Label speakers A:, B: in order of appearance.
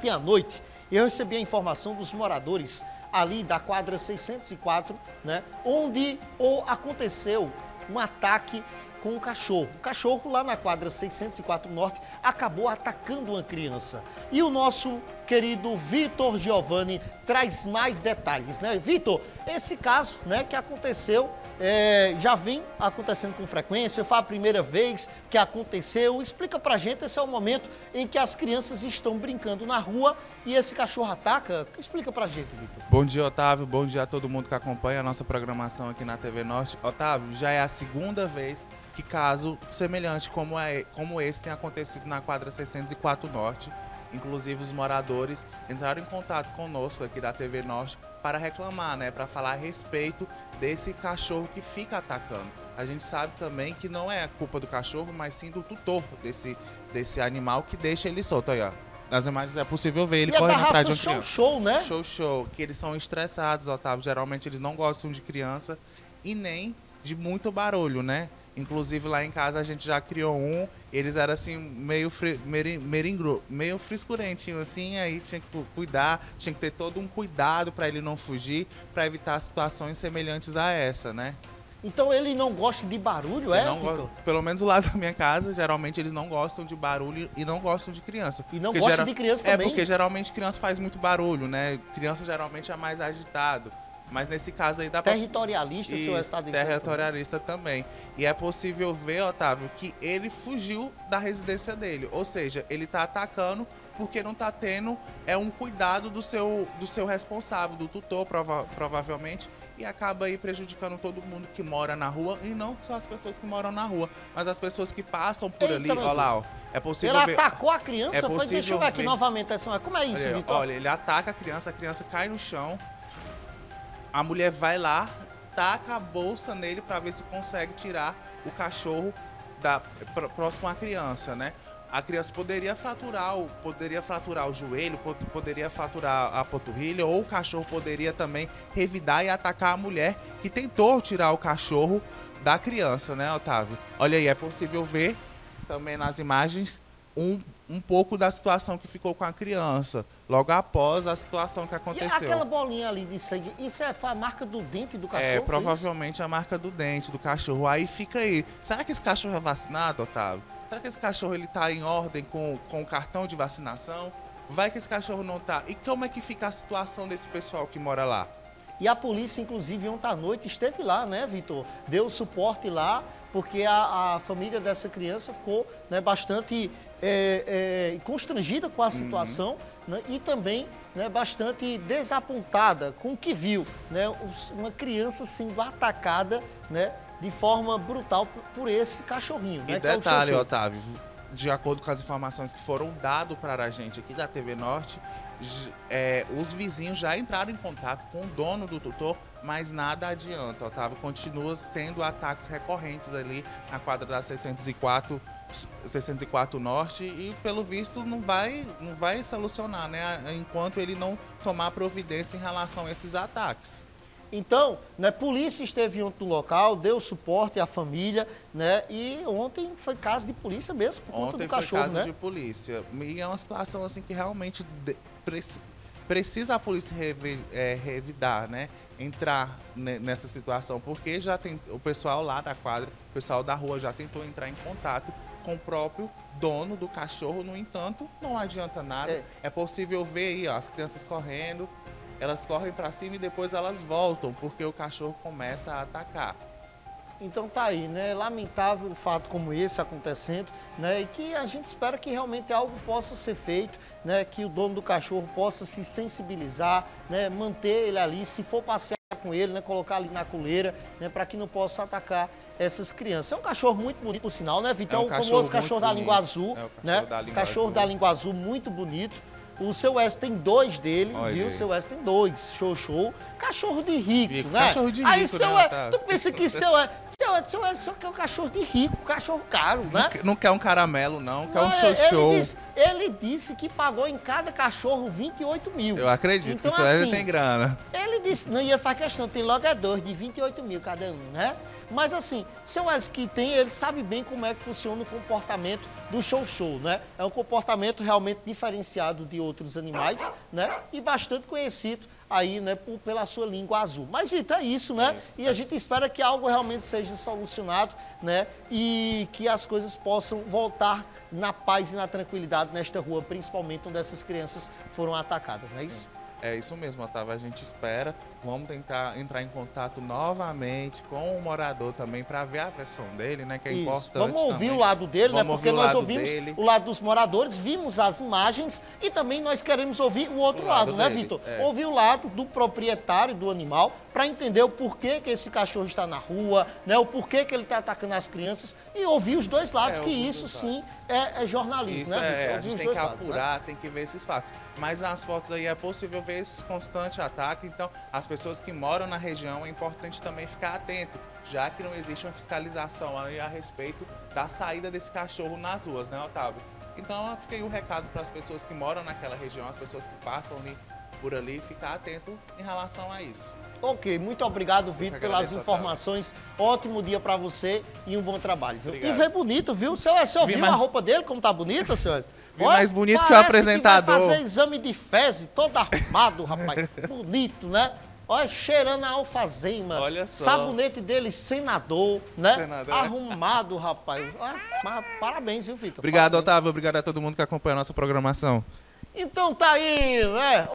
A: ontem à noite, eu recebi a informação dos moradores ali da quadra 604, né, onde aconteceu um ataque com um cachorro. O cachorro lá na quadra 604 Norte acabou atacando uma criança. E o nosso querido Vitor Giovanni traz mais detalhes, né? Vitor, esse caso, né, que aconteceu, já vem acontecendo com frequência, foi a primeira vez que aconteceu. Explica pra gente, esse é o momento em que as crianças estão brincando na rua e esse cachorro ataca. Explica pra gente, Vitor.
B: Bom dia, Otávio. Bom dia a todo mundo que acompanha a nossa programação aqui na TV Norte. Otávio, já é a segunda vez que caso semelhante como esse tem acontecido na quadra 604 Norte. Inclusive, os moradores entraram em contato conosco aqui da TV Norte para reclamar, né, para falar a respeito desse cachorro que fica atacando. A gente sabe também que não é culpa do cachorro, mas sim do tutor desse animal que deixa ele solto. Aí, ó. Nas imagens é possível ver ele correndo atrás de uma criança.
A: Show, né?
B: Show, que eles são estressados, Otávio. Geralmente eles não gostam de criança e nem de muito barulho, né? Inclusive lá em casa a gente já criou eles eram assim meio frescurentinho assim, aí tinha que cuidar, tinha que ter todo um cuidado para ele não fugir, para evitar situações semelhantes a essa, né?
A: Então ele não gosta de barulho,
B: pelo menos lá da minha casa, geralmente eles não gostam de barulho e não gostam de criança.
A: E não gostam de criança também?
B: É, porque geralmente criança faz muito barulho, né? Criança geralmente é mais agitado. Mas nesse caso aí dá pra...
A: Territorialista, seu estado de
B: territorialista também. E é possível ver, Otávio, que ele fugiu da residência dele. Ou seja, ele tá atacando porque não tá tendo um cuidado do seu responsável, do tutor, provavelmente. E acaba aí prejudicando todo mundo que mora na rua. E não só as pessoas que moram na rua, mas as pessoas que passam por ali. Olha lá, ó. É possível
A: ele atacou a criança? Deixa eu ver aqui novamente. Como é isso, Vitor?
B: Olha, ele ataca a criança cai no chão. A mulher vai lá, taca a bolsa nele para ver se consegue tirar o cachorro próximo à criança, né? A criança poderia fraturar o joelho, poderia fraturar a panturrilha, ou o cachorro poderia também revidar e atacar a mulher que tentou tirar o cachorro da criança, né, Otávio? Olha aí, é possível ver também nas imagens um pouco da situação que ficou com a criança, logo após a situação que aconteceu.
A: E aquela bolinha ali de sangue, isso foi a marca do dente do cachorro?
B: É, provavelmente a marca do dente do cachorro. Aí fica aí, será que esse cachorro é vacinado, Otávio? Será que esse cachorro ele tá em ordem com o cartão de vacinação? Vai que esse cachorro não tá. E como é que fica a situação desse pessoal que mora lá?
A: E a polícia, inclusive, ontem à noite esteve lá, né, Vitor? Deu suporte lá, porque a família dessa criança ficou, né, bastante constrangida com a situação, né, e também, né, bastante desapontada com o que viu, né, uma criança sendo atacada, né, de forma brutal por esse cachorrinho.
B: E
A: né,
B: detalhe, que é o Otávio, de acordo com as informações que foram dadas para a gente aqui da TV Norte, os vizinhos já entraram em contato com o dono do tutor, mas nada adianta, Otávio. Continua sendo ataques recorrentes ali na quadra da 604 Norte e, pelo visto, não vai solucionar, né? Enquanto ele não tomar providência em relação a esses ataques.
A: Então, né, polícia esteve ontem no local, deu suporte à família, né? E ontem foi caso de polícia mesmo, por conta do cachorro,
B: ontem foi caso de polícia. E é uma situação assim que realmente precisa a polícia revidar, né? Entrar nessa situação, porque já tem o pessoal lá da quadra, o pessoal da rua já tentou entrar em contato com o próprio dono do cachorro, no entanto, não adianta nada. É possível ver aí, ó, as crianças correndo, elas correm para cima e depois elas voltam, porque o cachorro começa a atacar.
A: Então tá aí, né? Lamentável o fato como esse acontecendo, né? E que a gente espera que realmente algo possa ser feito, né? Que o dono do cachorro possa se sensibilizar, né? Manter ele ali, se for passear com ele, né? Colocar ali na coleira, né? Para que não possa atacar essas crianças. É um cachorro muito bonito, por sinal, né, Vitor?
B: É
A: o famoso cachorro da língua azul, né?
B: Cachorro
A: da língua azul, muito bonito. O seu Wes tem 2 dele, viu? O seu Wes tem 2. Show. Cachorro de rico, né?
B: Cachorro de rico,
A: aí, seu
B: né,
A: tu pensa que seu Wes só quer um cachorro de rico, cachorro caro, né?
B: Não quer um caramelo, não. Quer um show.
A: Ele disse que pagou em cada cachorro 28 mil.
B: Eu acredito
A: então,
B: que o Suécio
A: assim,
B: tem grana.
A: Ele disse, não, e ele faz questão, tem logo é 2, de 28 mil cada um, né? Mas assim, seu Wesley que tem, ele sabe bem como é que funciona o comportamento do Chow-Chow, né? É um comportamento realmente diferenciado de outros animais, né? E bastante conhecido aí, né, pela sua língua azul. Mas, Vitor, é isso, né? E a gente espera que algo realmente seja solucionado, né? E que as coisas possam voltar na paz e na tranquilidade nesta rua, principalmente onde essas crianças foram atacadas, não é isso?
B: É isso mesmo, Otávio. A gente espera. Vamos tentar entrar em contato novamente com o morador também para ver a versão dele, né? Que é
A: isso.
B: importante.
A: Vamos ouvir
B: também.
A: o lado dele, né? Porque nós ouvimos
B: dele.
A: o lado dos moradores, vimos as imagens e também nós queremos ouvir o outro lado, né,
B: dele,
A: Vitor?
B: é.
A: Ouvir o lado do proprietário do animal para entender o porquê que esse cachorro está na rua, né? O porquê que ele está atacando as crianças e ouvir os dois lados, que isso sim é jornalismo,
B: Isso
A: né, Vitor?
B: a
A: Ouvir
B: gente
A: os
B: tem
A: dois
B: que
A: lados, né?
B: apurar, tem que ver esses fatos. Mas nas fotos aí é possível ver esse constante ataque, então as pessoas que moram na região é importante também ficar atento, já que não existe uma fiscalização aí a respeito da saída desse cachorro nas ruas, né, Otávio? Então fica aí o recado para as pessoas que moram naquela região, as pessoas que passam por ali, ficar atento em relação a isso.
A: Ok, muito obrigado, Vitor, pelas informações. Ótimo dia para você e um bom trabalho. Viu? E vem bonito, viu? Você viu a roupa dele, como tá bonita, senhor?
B: Vi mais bonito que o apresentador.
A: Que vai fazer exame de fezes, todo arrumado, rapaz. Bonito, né? Olha, cheirando a alfazema.
B: Olha só.
A: Sabonete dele, senador, né?
B: Senador.
A: Arrumado, rapaz. Mas parabéns, viu, Vitor?
B: Obrigado,
A: Parabéns.
B: Otávio. Obrigado a todo mundo que acompanha a nossa programação.
A: Então tá aí, né?